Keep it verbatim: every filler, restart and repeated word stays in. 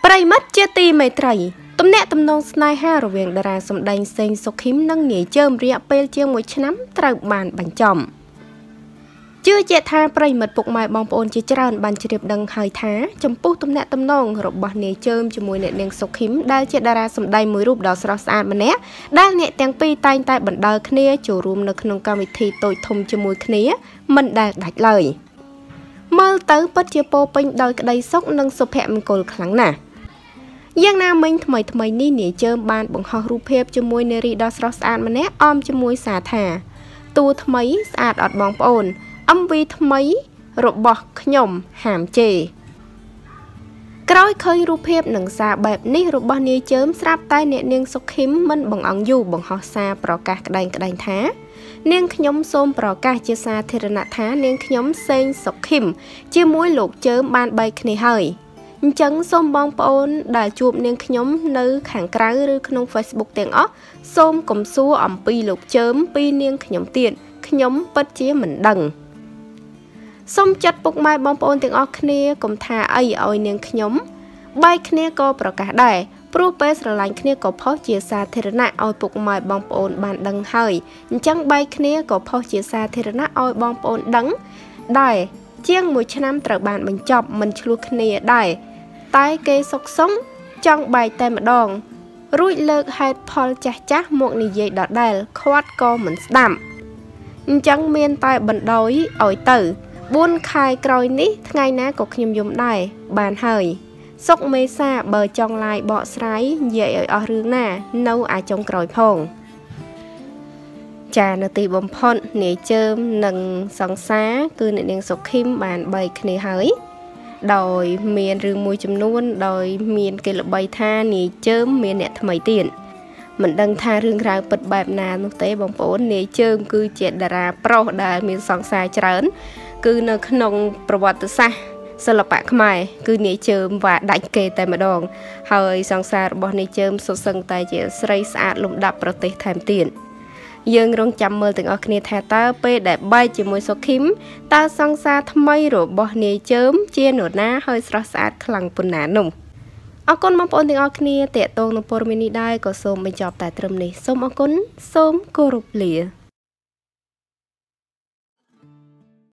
ប្រិមិត្តជាទីមេត្រីទំនាក់ទំនងស្នេហារវាងតារាសម្ដែងសេងសុខីមនិងនាយចើមរយៈពេលជាងមួយឆ្នាំត្រូវបានបញ្ចប់ជឿជាក់ថាប្រិមិត្តពុកម៉ែបងប្អូនជាច្រើនបានជ្រាបដឹងហើយថាចំពោះទំនាក់ទំនងរបស់នាយចើមជាមួយអ្នកនាងសុខីមដែលជាតារាសម្ដែងមួយរូបដ៏ស្រស់ស្អាតម្នាក់ដែលអ្នកទាំងពីរតែងតែបណ្ដើរគ្នាចូលរួមនៅក្នុងកម្មវិធីតូចធំជាមួយគ្នាមិនដែលដាច់ឡើយមើលទៅពិតជាពោពេញដោយក្តីសុខនិងសុភមង្គលខ្លាំងណាស់យ៉ាងណាមិញថ្មីថ្មីនេះនាយចើមបានបង្ហោះរូបភាពជាមួយនារីដ៏ស្រស់ស្អាតម្នាក់អមជាមួយសារថាតួថ្មីស្អាតអត់បងប្អូន em vê ថ្មីរបស់ខ្ញុំហាមជេរក្រោយឃើញរូបភាពនិងសារបែបនេះរបស់នាយចើមស្រាប់តែអ្នកនាងសុខីមមិនបង្អង់យូរបង្ហោះសារប្រកាសក្តែងក្តែងថានាងខ្ញុំសូមប្រកាសជាសាធារណៈថានាងខ្ញុំសេងសុខីមជាមួយលោកចើមបានបែកគ្នាហើយអញ្ចឹងសូមបងប្អូនដែលជួបនាងខ្ញុំនៅខាងក្រៅឬក្នុង Facebook ទាំងអស់សូមកុំសួរអំពីលោកចើមពីនាងខ្ញុំទៀតខ្ញុំពិតជាមិនដឹងសូមចាត់ពុកម៉ែបងប្អូនទាំងអស់គ្នាកុំថាអីឲ្យនាងខ្ញុំបែកគ្នាក៏ប្រកាសដែរព្រោះពេលស្រឡាញ់គ្នាក៏ផុសជាសាធារណៈឲ្យពុកម៉ែបងប្អូនបានដឹងហើយអញ្ចឹងបែកគ្នាក៏ផុសជាសាធារណៈឲ្យបងប្អូនដឹងដែរជាងមួយឆ្នាំត្រូវបានបញ្ចប់មិនឆ្លោះគ្នាដែរតែគេសុកសុំចង់បែកតែម្ដងរួចលើកហេតុផលចាស់ចាស់មកនិយាយដដែលខ្វាត់ក៏មិនស្ដាប់អញ្ចឹងមានតែបណ្ដោយឲ្យទៅបួនខែក្រោយនេះថ្ងៃណាក៏ខ្ញុំយំដែរបានហើយសុកមេសាបើចង់ឡាយបកស្រាយនិយាយឲ្យអស់រឿងណានៅអាចុងក្រោយផងចានៅទីបំផុតនាយចើមនិងសង្សារគឺអ្នកនាងសុខីមបានបែកគ្នាហើយដោយមានរឿងមួយចំនួនដោយមានគេល្បីថានាយចើមមានអ្នកថ្មីទៀតមិនដឹងថារឿងរ៉ាវពិតបែបណានោះទេបងប្អូននាយចើមគឺជាតារាប្រុសដែលមានសង្សារច្រើនគឺនៅក្នុងប្រវត្តិសាស្ត្រសិល្បៈខ្មែរគឺនាយចើមវ៉ាដាច់គេតែម្ដងហើយសង្សាររបស់នាយចើមសុទ្ធសឹងតែជាស្រីស្អាតលំដាប់ប្រទេសថែមទៀតយើងរងចាំមើលទាំងអស់គ្នាថាតើពេលដែលបែកជាមួយសុខីមតើសង្សារថ្មីរបស់នាយចើមជានរណាហើយស្រស់ស្អាតខ្លាំងប៉ុណ្ណានោះអរគុណបងប្អូនទាំងអស់គ្នាតាក់ទងនឹងព័ត៌មាននេះដែរក៏សូមបញ្ចប់តែត្រឹមនេះសូមអរគុណសូមគោរពលា